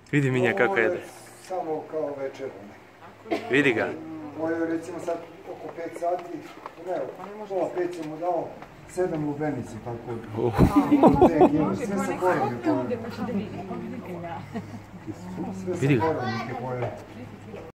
Vidi Minja kako jede. Samo kao večer. Vidi ga. Ovo je recimo sad oko 5 sati, ne, pola 5 sam mu dao 7 lubenici, tako. Sve se korovi pojeli. Sve se korovi pojeli.